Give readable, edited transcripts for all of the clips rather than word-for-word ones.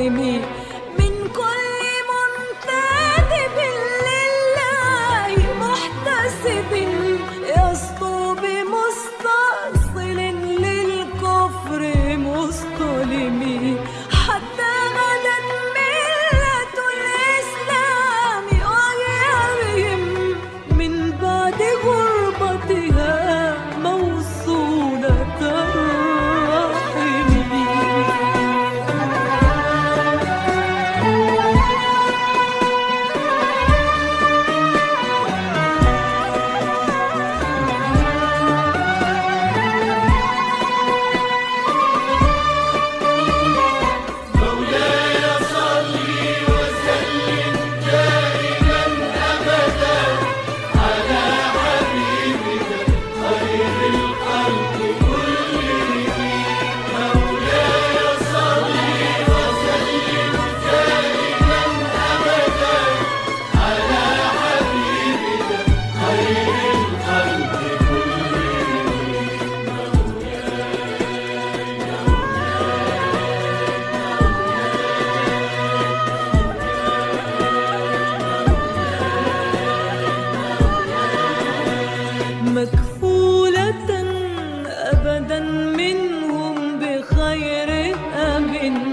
مظلمي من كل منتدب لله محتسب يسطو بمستأصل للكفر مصطلمي حتى غدت ملة الإسلام وهي بهم من بعد غربتها موصولة الرحم. مكفولة أبدا منهم بخير أب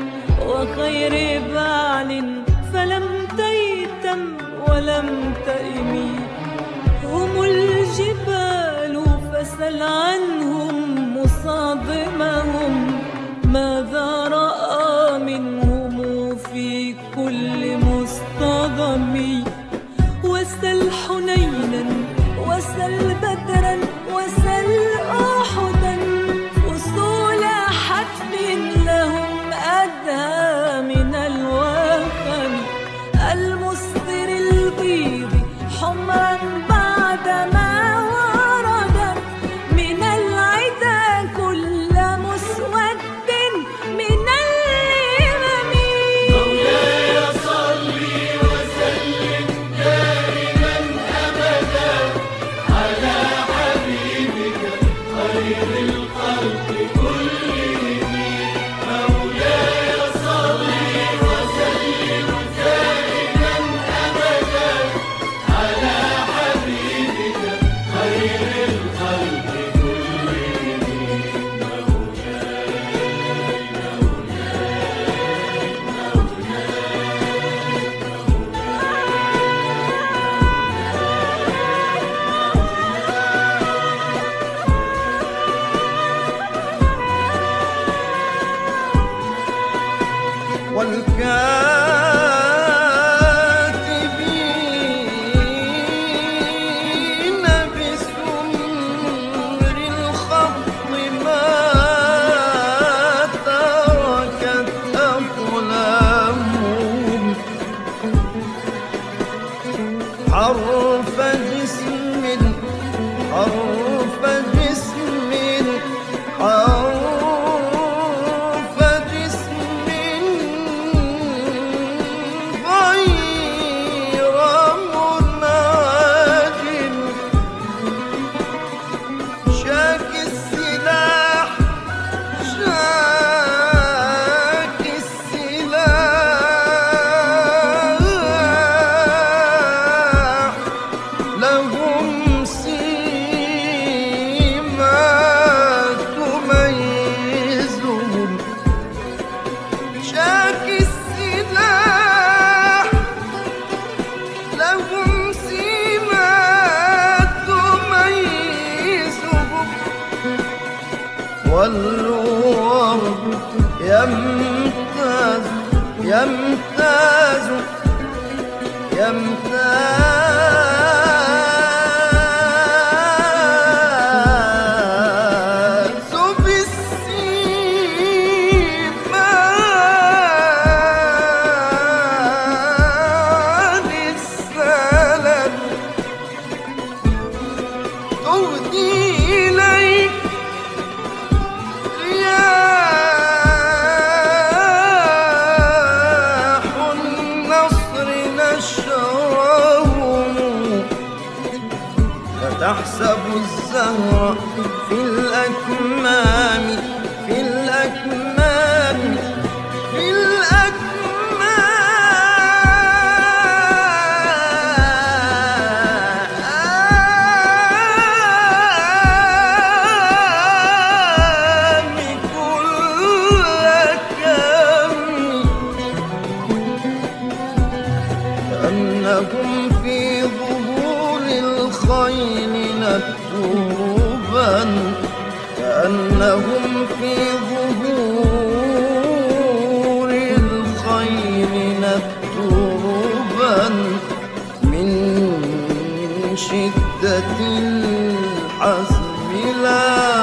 وخير بعل فلم تيتم ولم تئمي. هم الجبال فسل عنهم مصادمهم ماذا رأى منهم في كل مصطدم. وسل حنينا وسل بدرا وسل أحدا أصول حتف لهم أدهى من الوهم. المسطر البيض حمرا بعدما وردت من العدا كل مسود من الإمم. مولاي صلي وسلم دائما أبدا على حبيبك خير الخلق كلهم. مولاي صلي وسلم دائما أبدا على حبيبك خير الخلق والكاتبين بسمر الخط ما تركت أقلامهم حرف جسم حرف جسم حرف جسم غير منعدم. شاك السلاح شاك السلاح لهم سيما تميزهم. شاك السلاح لهم سيما تميزهم. والورد يمتاز يمتاز يمتاز بالسيمان السلام. تهدي إليك رياح النصر نشرهم. فتحسب الزهر في الأكمام في الأكمام في الأكمام ندروبا كأنهم في ظهور الخيل ندروبا من شدة الحزم لا